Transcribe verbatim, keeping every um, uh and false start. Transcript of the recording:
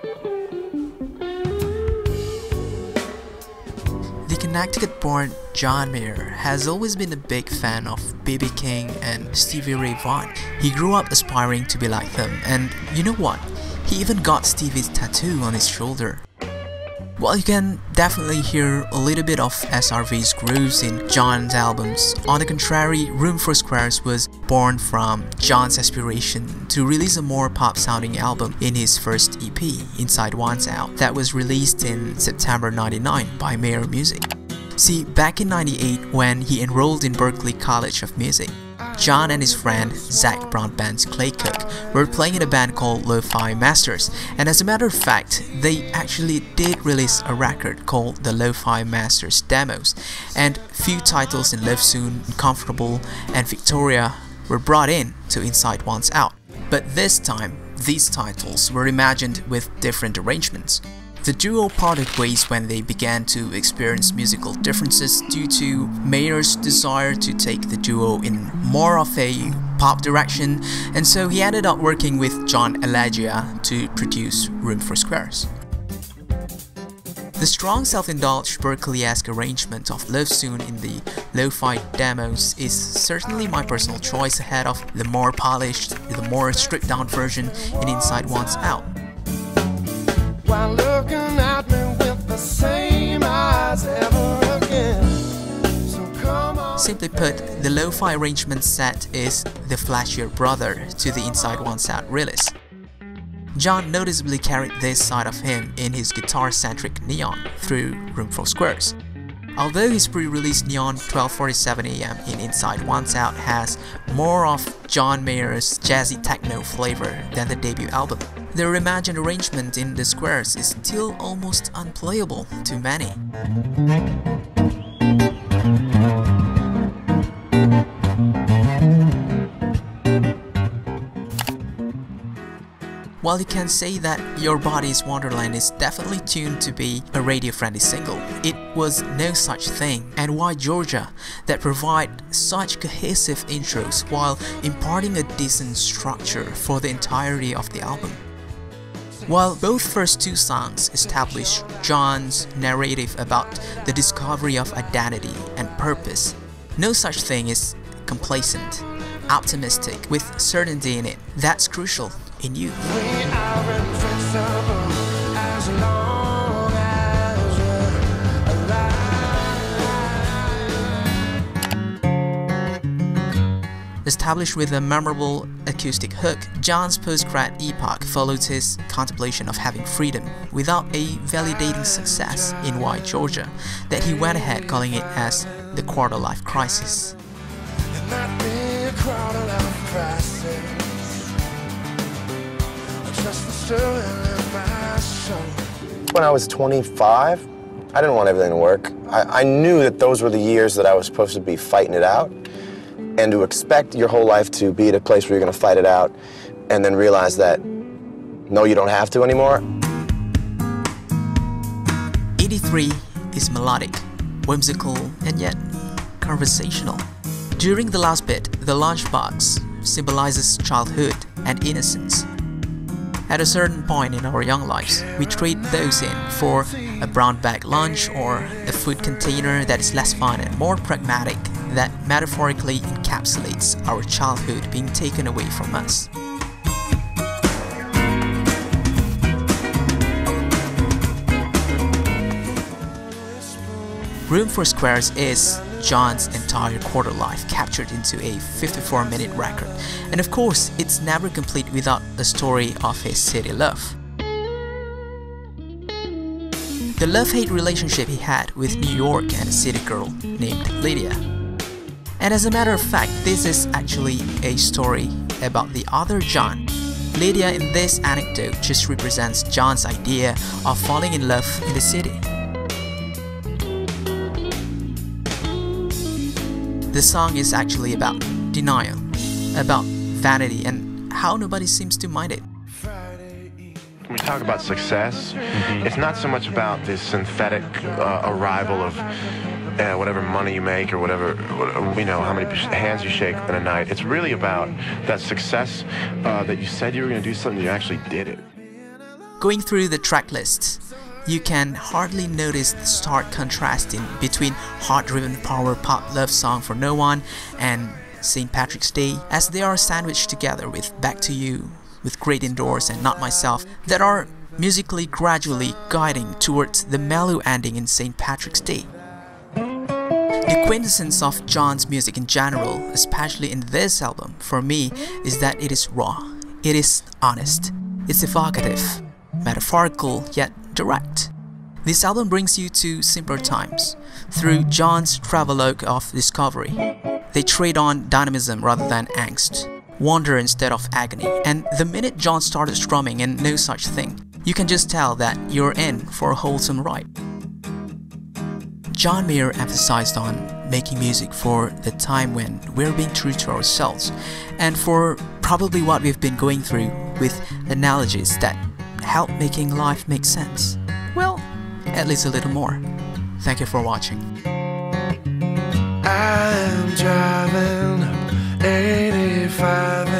The Connecticut-born John Mayer has always been a big fan of B B King and Stevie Ray Vaughan. He grew up aspiring to be like them, and you know what? He even got Stevie's tattoo on his shoulder. While you can definitely hear a little bit of S R V's grooves in John's albums, on the contrary, Room for Squares was born from John's aspiration to release a more pop-sounding album in his first E P, Inside One's Out, that was released in September ninety-nine by Mayer Music. See, back in ninety-eight, when he enrolled in Berklee College of Music, John and his friend Zac Broadbent's Clay Cook were playing in a band called Lo-Fi Masters, and as a matter of fact, they actually did release a record called the Lo-Fi Masters Demos, and few titles in Love Soon, Comfortable, and Victoria were brought in to Inside One's Out. But this time, these titles were imagined with different arrangements. The duo parted ways when they began to experience musical differences due to Mayer's desire to take the duo in more of a pop direction, and so he ended up working with John Elagia to produce Room for Squares. The strong self-indulged Berklee-esque arrangement of Love Soon in the Lo-Fi Demos is certainly my personal choice ahead of the more polished, the more stripped-down version in Inside One's Out. While looking at me with the same eyes ever again. So come on. Simply put, the lo-fi arrangement set is the flashier brother to the Inside One's Out release. John noticeably carried this side of him in his guitar-centric Neon through Room for Squares. Although his pre-release Neon twelve forty-seven A M in Inside One's Out has more of John Mayer's jazzy techno flavor than the debut album, the reimagined arrangement in the Squares is still almost unplayable to many. While you can say that Your Body's Wonderland is definitely tuned to be a radio-friendly single, it was no such thing, and Why Georgia that provide such cohesive intros while imparting a decent structure for the entirety of the album. While both first two songs establish John's narrative about the discovery of identity and purpose, no such thing is complacent, optimistic, with certainty in it. That's crucial in youth. We are invincible as long as we're alive. Established with a memorable acoustic hook, John's post-grad epoch followed his contemplation of having freedom without a validating success in Why Georgia, that he went ahead calling it as the quarter-life crisis. It might be a quarter-life crisis. When I was twenty-five, I didn't want everything to work. I, I knew that those were the years that I was supposed to be fighting it out, and to expect your whole life to be at a place where you're going to fight it out and then realize that, no, you don't have to anymore. eighty-three is melodic, whimsical, and yet conversational. During the last bit, the lunchbox symbolizes childhood and innocence. At a certain point in our young lives, we trade those in for a brown bag lunch or a food container that is less fun and more pragmatic, that metaphorically encapsulates our childhood being taken away from us. Room for Squares is John's entire quarter life captured into a fifty-four minute record, and of course it's never complete without the story of his city love. The love-hate relationship he had with New York and a city girl named Lydia. And as a matter of fact, this is actually a story about the other John. Lydia in this anecdote just represents John's idea of falling in love in the city. The song is actually about denial, about vanity, and how nobody seems to mind it. When we talk about success, mm-hmm. it's not so much about this synthetic uh, arrival of uh, whatever money you make or whatever, you know, how many hands you shake in a night. It's really about that success uh, that you said you were going to do something, you actually did it. Going through the track lists, you can hardly notice the stark contrast in between heart-driven power pop love song For No One and Saint Patrick's Day, as they are sandwiched together with Back to You, with Great Indoors and Not Myself, that are musically gradually guiding towards the mellow ending in Saint Patrick's Day. The quintessence of John's music in general, especially in this album, for me, is that it is raw, it is honest, it's evocative, metaphorical yet direct. This album brings you to simpler times through John's travelogue of discovery. They trade on dynamism rather than angst, wonder instead of agony, and the minute John started strumming and no such thing, you can just tell that you're in for a wholesome ride. John Mayer emphasized on making music for the time when we're being true to ourselves, and for probably what we've been going through, with analogies that help making life make sense. Well, at least a little more. Thank you for watching. I'm driving eighty-five